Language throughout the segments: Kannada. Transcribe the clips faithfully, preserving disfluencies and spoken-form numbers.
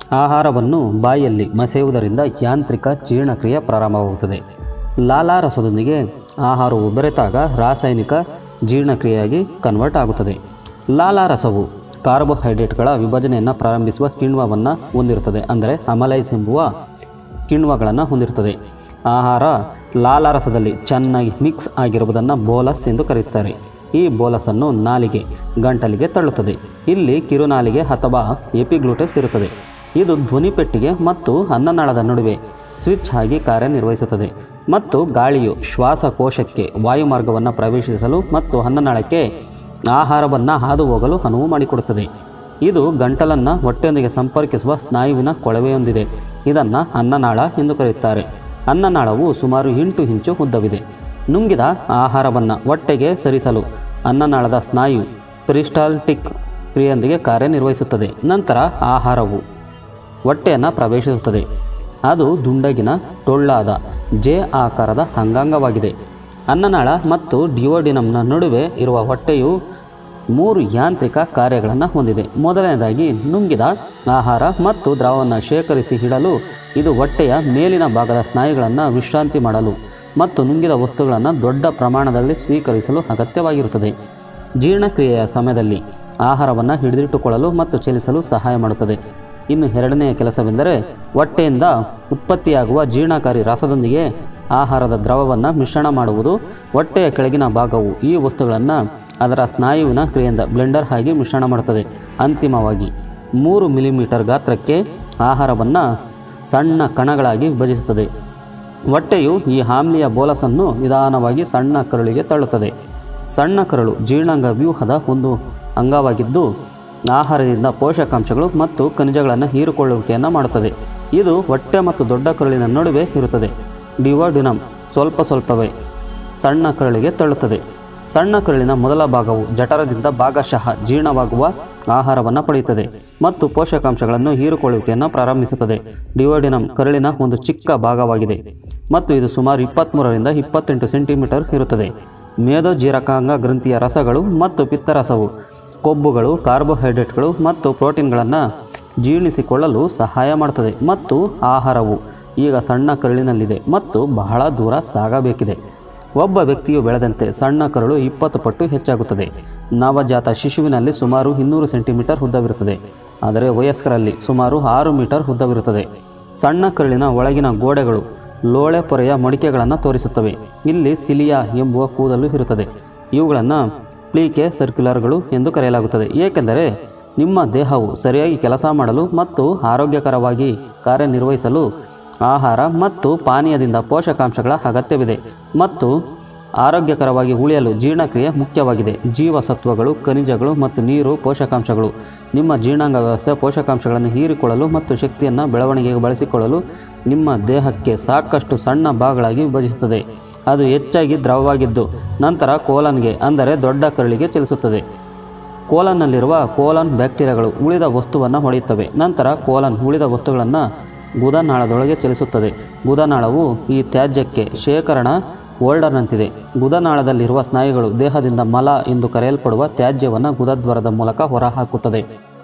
ಆಹಾರವನ್ನು ಬಾಯಿಯಲ್ಲಿ ಮಸೆಯುವುದರಿಂದ ಯಾಂತ್ರಿಕ ಜೀರ್ಣಕ್ರಿಯೆ ಪ್ರಾರಂಭವಾಗುತ್ತದೆ. ಲಾಲಾರಸದೊಂದಿಗೆ ಆಹಾರವು ಬೆರೆತಾಗ ರಾಸಾಯನಿಕ ಜೀರ್ಣಕ್ರಿಯೆಯಾಗಿ ಕನ್ವರ್ಟ್ ಆಗುತ್ತದೆ. ಲಾಲಾರಸವು ಕಾರ್ಬೋಹೈಡ್ರೇಟ್ಗಳ ವಿಭಜನೆಯನ್ನು ಪ್ರಾರಂಭಿಸುವ ಕಿಣ್ವವನ್ನು ಹೊಂದಿರುತ್ತದೆ, ಅಂದರೆ ಅಮಲೈಸ್ ಎಂಬುವ ಕಿಣ್ವಗಳನ್ನು ಹೊಂದಿರುತ್ತದೆ. ಆಹಾರ ಲಾಲಾರಸದಲ್ಲಿ ಚೆನ್ನಾಗಿ ಮಿಕ್ಸ್ ಆಗಿರುವುದನ್ನು ಬೋಲಸ್ ಎಂದು ಕರೆಯುತ್ತಾರೆ. ಈ ಬೋಲಸನ್ನು ನಾಲಿಗೆ ಗಂಟಲಿಗೆ ತಳ್ಳುತ್ತದೆ. ಇಲ್ಲಿ ಕಿರುನಾಲಿಗೆ ಅಥವಾ ಎಪಿಗ್ಲೂಟಸ್ ಇರುತ್ತದೆ. ಇದು ಧ್ವನಿಪೆಟ್ಟಿಗೆ ಮತ್ತು ಅನ್ನನಾಳದ ನಡುವೆ ಸ್ವಿಚ್ ಆಗಿ ಕಾರ್ಯನಿರ್ವಹಿಸುತ್ತದೆ ಮತ್ತು ಗಾಳಿಯು ಶ್ವಾಸಕೋಶಕ್ಕೆ ವಾಯುಮಾರ್ಗವನ್ನು ಪ್ರವೇಶಿಸಲು ಮತ್ತು ಅನ್ನನಾಳಕ್ಕೆ ಆಹಾರವನ್ನು ಹಾದು ಹೋಗಲು ಅನುವು ಮಾಡಿಕೊಡುತ್ತದೆ. ಇದು ಗಂಟಲನ್ನು ಹೊಟ್ಟೆಯೊಂದಿಗೆ ಸಂಪರ್ಕಿಸುವ ಸ್ನಾಯುವಿನ ಕೊಳವೆಯೊಂದಿದೆ. ಇದನ್ನು ಅನ್ನನಾಳ ಎಂದು ಕರೆಯುತ್ತಾರೆ. ಅನ್ನನಾಳವು ಸುಮಾರು ಎಂಟು ಇಂಚು ಉದ್ದವಿದೆ. ನುಂಗಿದ ಆಹಾರವನ್ನು ಹೊಟ್ಟೆಗೆ ಸರಿಸಲು ಅನ್ನನಾಳದ ಸ್ನಾಯು ಪೆರಿಸ್ಟಾಲ್ಟಿಕ್ ಕ್ರಿಯೆಯೊಂದಿಗೆ ಕಾರ್ಯನಿರ್ವಹಿಸುತ್ತದೆ. ನಂತರ ಆಹಾರವು ಹೊಟ್ಟೆಯನ್ನು ಪ್ರವೇಶಿಸುತ್ತದೆ. ಅದು ದುಂಡಗಿನ ಟೊಳ್ಳಾದ ಜೆ ಆಕಾರದ ಅಂಗಾಂಗವಾಗಿದೆ. ಅನ್ನನಾಳ ಮತ್ತು ಡಿಯೋಡಿನಮ್ನ ನಡುವೆ ಇರುವ ಹೊಟ್ಟೆಯು ಮೂರು ಯಾಂತ್ರಿಕ ಕಾರ್ಯಗಳನ್ನು ಹೊಂದಿದೆ. ಮೊದಲನೇದಾಗಿ ನುಂಗಿದ ಆಹಾರ ಮತ್ತು ದ್ರವವನ್ನು ಶೇಖರಿಸಿ ಇಡಲು ಇದು ಹೊಟ್ಟೆಯ ಮೇಲಿನ ಭಾಗದ ಸ್ನಾಯುಗಳನ್ನು ವಿಶ್ರಾಂತಿ ಮಾಡಲು ಮತ್ತು ನುಂಗಿದ ವಸ್ತುಗಳನ್ನು ದೊಡ್ಡ ಪ್ರಮಾಣದಲ್ಲಿ ಸ್ವೀಕರಿಸಲು ಅಗತ್ಯವಾಗಿರುತ್ತದೆ. ಜೀರ್ಣಕ್ರಿಯೆಯ ಸಮಯದಲ್ಲಿ ಆಹಾರವನ್ನು ಹಿಡಿದಿಟ್ಟುಕೊಳ್ಳಲು ಮತ್ತು ಚಲಿಸಲು ಸಹಾಯ ಮಾಡುತ್ತದೆ. ಇನ್ನು ಎರಡನೆಯ ಕೆಲಸವೆಂದರೆ ಹೊಟ್ಟೆಯಿಂದ ಉತ್ಪತ್ತಿಯಾಗುವ ಜೀರ್ಣಕಾರಿ ರಸದೊಂದಿಗೆ ಆಹಾರದ ದ್ರವವನ್ನು ಮಿಶ್ರಣ ಮಾಡುವುದು. ಹೊಟ್ಟೆಯ ಕೆಳಗಿನ ಭಾಗವು ಈ ವಸ್ತುಗಳನ್ನು ಅದರ ಸ್ನಾಯುವಿನ ಕ್ರಿಯೆಯಿಂದ ಬ್ಲೆಂಡರ್ ಆಗಿ ಮಿಶ್ರಣ ಮಾಡುತ್ತದೆ. ಅಂತಿಮವಾಗಿ ಮೂರು ಮಿಲಿಮೀಟರ್ ಗಾತ್ರಕ್ಕೆ ಆಹಾರವನ್ನು ಸಣ್ಣ ಕಣಗಳಾಗಿ ವಿಭಜಿಸುತ್ತದೆ. ಹೊಟ್ಟೆಯು ಈ ಆಮ್ಲೀಯ ಬೋಲಸನ್ನು ನಿಧಾನವಾಗಿ ಸಣ್ಣ ಕರುಳಿಗೆ ತಳ್ಳುತ್ತದೆ. ಸಣ್ಣ ಕರುಳು ಜೀರ್ಣಾಂಗ ವ್ಯೂಹದ ಒಂದು ಅಂಗವಾಗಿದ್ದು ಆಹಾರದಿಂದ ಪೋಷಕಾಂಶಗಳು ಮತ್ತು ಖನಿಜಗಳನ್ನು ಹೀರಿಕೊಳ್ಳುವಿಕೆಯನ್ನು ಮಾಡುತ್ತದೆ. ಇದು ಹೊಟ್ಟೆ ಮತ್ತು ದೊಡ್ಡ ಕರುಳಿನ ನಡುವೆ ಇರುತ್ತದೆ. ಡಿಯೋಡಿನಮ್ ಸ್ವಲ್ಪ ಸ್ವಲ್ಪವೇ ಸಣ್ಣ ಕರುಳಿಗೆ ತಳ್ಳುತ್ತದೆ. ಸಣ್ಣ ಕರುಳಿನ ಮೊದಲ ಭಾಗವು ಜಠರದಿಂದ ಭಾಗಶಃ ಜೀರ್ಣವಾಗುವ ಆಹಾರವನ್ನು ಪಡೆಯುತ್ತದೆ ಮತ್ತು ಪೋಷಕಾಂಶಗಳನ್ನು ಹೀರಿಕೊಳ್ಳುವಿಕೆಯನ್ನು ಪ್ರಾರಂಭಿಸುತ್ತದೆ. ಡಿಯೋಡಿನಮ್ ಕರುಳಿನ ಒಂದು ಚಿಕ್ಕ ಭಾಗವಾಗಿದೆ ಮತ್ತು ಇದು ಸುಮಾರು ಇಪ್ಪತ್ತ್ಮೂರರಿಂದ ಇಪ್ಪತ್ತೆಂಟು ಸೆಂಟಿಮೀಟರ್ ಇರುತ್ತದೆ. ಮೇದೋಜೀರಕಾಂಗ ಗ್ರಂಥಿಯ ರಸಗಳು ಮತ್ತು ಪಿತ್ತರಸವು ಕೊಬ್ಬುಗಳು, ಕಾರ್ಬೋಹೈಡ್ರೇಟ್ಗಳು ಮತ್ತು ಪ್ರೋಟೀನ್ಗಳನ್ನು ಜೀರ್ಣಿಸಿಕೊಳ್ಳಲು ಸಹಾಯ ಮಾಡುತ್ತದೆ ಮತ್ತು ಆಹಾರವು ಈಗ ಸಣ್ಣ ಕರುಳಿನಲ್ಲಿದೆ ಮತ್ತು ಬಹಳ ದೂರ ಸಾಗಬೇಕಿದೆ. ಒಬ್ಬ ವ್ಯಕ್ತಿಯು ಬೆಳೆದಂತೆ ಸಣ್ಣ ಕರುಳು ಇಪ್ಪತ್ತು ಪಟ್ಟು ಹೆಚ್ಚಾಗುತ್ತದೆ. ನವಜಾತ ಶಿಶುವಿನಲ್ಲಿ ಸುಮಾರು ಇನ್ನೂರು ಸೆಂಟಿಮೀಟರ್ ಉದ್ದವಿರುತ್ತದೆ, ಆದರೆ ವಯಸ್ಕರಲ್ಲಿ ಸುಮಾರು ಆರು ಮೀಟರ್ ಉದ್ದವಿರುತ್ತದೆ. ಸಣ್ಣ ಕರುಳಿನ ಒಳಗಿನ ಗೋಡೆಗಳು ಲೋಳೆ ಪೊರೆಯ ಮಡಿಕೆಗಳನ್ನು ತೋರಿಸುತ್ತವೆ. ಇಲ್ಲಿ ಸಿಲಿಯಾ ಎಂಬುವ ಕೂದಲು ಇರುತ್ತದೆ. ಇವುಗಳನ್ನು ಪ್ಲೀಕೆ ಸರ್ಕ್ಯುಲರ್ಗಳು ಎಂದು ಕರೆಯಲಾಗುತ್ತದೆ, ಏಕೆಂದರೆ ನಿಮ್ಮ ದೇಹವು ಸರಿಯಾಗಿ ಕೆಲಸ ಮಾಡಲು ಮತ್ತು ಆರೋಗ್ಯಕರವಾಗಿ ಕಾರ್ಯನಿರ್ವಹಿಸಲು ಆಹಾರ ಮತ್ತು ಪಾನೀಯದಿಂದ ಪೋಷಕಾಂಶಗಳ ಅಗತ್ಯವಿದೆ ಮತ್ತು ಆರೋಗ್ಯಕರವಾಗಿ ಉಳಿಯಲು ಜೀರ್ಣಕ್ರಿಯೆ ಮುಖ್ಯವಾಗಿದೆ. ಜೀವಸತ್ವಗಳು, ಖನಿಜಗಳು ಮತ್ತು ನೀರು ಪೋಷಕಾಂಶಗಳು ನಿಮ್ಮ ಜೀರ್ಣಾಂಗ ವ್ಯವಸ್ಥೆ ಪೋಷಕಾಂಶಗಳನ್ನು ಹೀರಿಕೊಳ್ಳಲು ಮತ್ತು ಶಕ್ತಿಯನ್ನು ಬೆಳವಣಿಗೆಗೆ ಬಳಸಿಕೊಳ್ಳಲು ನಿಮ್ಮ ದೇಹಕ್ಕೆ ಸಾಕಷ್ಟು ಸಣ್ಣ ಭಾಗಗಳಾಗಿ ವಿಭಜಿಸುತ್ತದೆ. ಅದು ಹೆಚ್ಚಾಗಿ ದ್ರವವಾಗಿದ್ದು ನಂತರ ಕೋಲನ್ಗೆ, ಅಂದರೆ ದೊಡ್ಡ ಕರುಳಿಗೆ ಚಲಿಸುತ್ತದೆ. ಕೋಲನ್ನಲ್ಲಿರುವ ಕೋಲನ್ ಬ್ಯಾಕ್ಟೀರಿಯಾಗಳು ಉಳಿದ ವಸ್ತುವನ್ನು ಹೊಡೆಯುತ್ತವೆ. ನಂತರ ಕೋಲನ್ ಉಳಿದ ವಸ್ತುಗಳನ್ನು ಗುದನಾಳದೊಳಗೆ ಚಲಿಸುತ್ತದೆ. ಗುದನಾಳವು ಈ ತ್ಯಾಜ್ಯಕ್ಕೆ ಶೇಖರಣಾ ಹೋಲ್ಡರ್ನಂತಿದೆ. ಗುದನಾಳದಲ್ಲಿರುವ ಸ್ನಾಯುಗಳು ದೇಹದಿಂದ ಮಲ ಎಂದು ಕರೆಯಲ್ಪಡುವ ತ್ಯಾಜ್ಯವನ್ನು ಗುದದ್ವಾರದ ಮೂಲಕ ಹೊರಹಾಕುತ್ತದೆ.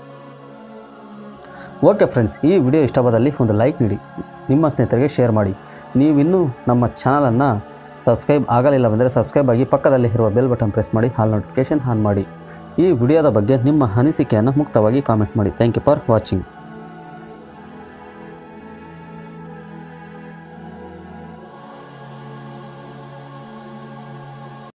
ಓಕೆ ಫ್ರೆಂಡ್ಸ್, ಈ ವಿಡಿಯೋ ಇಷ್ಟವಾದಲ್ಲಿ ಒಂದು ಲೈಕ್ ನೀಡಿ, ನಿಮ್ಮ ಸ್ನೇಹಿತರಿಗೆ ಶೇರ್ ಮಾಡಿ. ನೀವಿನ್ನೂ ನಮ್ಮ ಚಾನಲನ್ನು ಸಬ್ಸ್ಕ್ರೈಬ್ ಆಗಲಿಲ್ಲವೆಂದರೆ ಸಬ್ಸ್ಕ್ರೈಬ್ ಆಗಿ ಪಕ್ಕದಲ್ಲಿ ಇರುವ ಬೆಲ್ ಬಟನ್ ಪ್ರೆಸ್ ಮಾಡಿ, ಹಾಲ್ ನೋಟಿಫಿಕೇಷನ್ ಆನ್ ಮಾಡಿ. ಈ ವಿಡಿಯೋದ ಬಗ್ಗೆ ನಿಮ್ಮ ಅನಿಸಿಕೆಯನ್ನು ಮುಕ್ತವಾಗಿ ಕಾಮೆಂಟ್ ಮಾಡಿ. Thank you for watching.